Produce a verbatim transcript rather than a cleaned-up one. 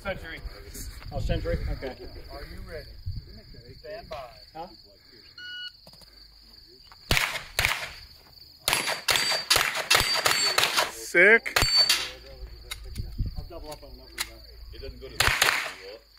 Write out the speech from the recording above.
century. Oh, century? Okay. Are you ready? Stand by. Huh? Sick. I'll double up on enough of that. It doesn't go to the